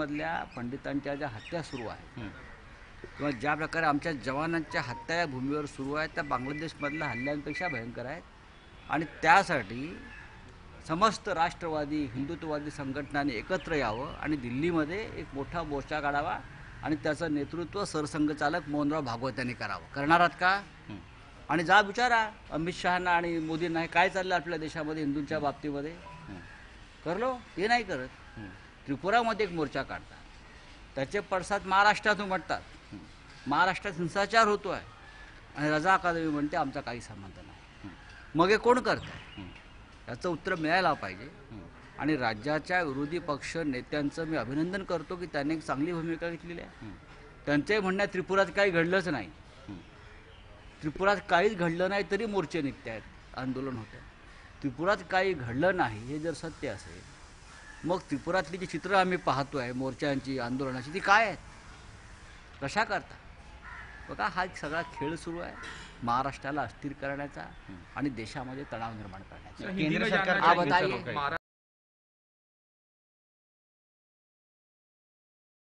बांगलादेशमधल्या पंडितांच्या ज्या हत्या सुरू आहेत किंवा ज्या प्रकारे आमच्या जवानांच्या हत्या या भूमीवर सुरू आहेत त्या बांगलादेशमधल्या हल्ल्यांपेक्षा भयंकर आहेत. आणि त्यासाठी समस्त राष्ट्रवादी हिंदुत्ववादी संघटनांनी एकत्र यावं आणि दिल्लीमध्ये एक मोठा मोर्चा काढावा आणि त्याचं नेतृत्व सरसंघचालक मोहनराव भागवत यांनी करावं. करणार आहात का? आणि जा विचारा अमित शहाना आणि मोदींना हे काय चाललं आपल्या देशामध्ये हिंदूंच्या बाबतीमध्ये. करलो ते नाही करत. त्रिपुरामध्ये एक मोर्चा काढतात, त्याचे पडसाद महाराष्ट्रात उमटतात. महाराष्ट्रात हिंसाचार होतो आहे आणि रजा अकादमी म्हणते आमचा काही संबंध नाही. मग हे कोण करतं? याचं उत्तर मिळायला पाहिजे. आणि राज्याच्या विरोधी पक्ष नेत्यांचं मी अभिनंदन करतो की त्यांनी एक चांगली भूमिका घेतलेली आहे. त्यांच्याही म्हणण्यात त्रिपुरात काही घडलंच नाही, त्रिपुरात काहीच घडलं नाही तरी मोर्चे निघत आहेत, आंदोलन होतं. त्रिपुरात काही घडलं नाही हे जर सत्य असेल, मग त्रिपुरातली जी चित्रं आम्ही पाहतो आहे मोर्चांची आंदोलनाची ती काय आहेत, कशा करता? बघा हा एक सगळा खेळ सुरू आहे महाराष्ट्राला अस्थिर करण्याचा आणि देशामध्ये तणाव निर्माण करण्याचा. केंद्र सरकार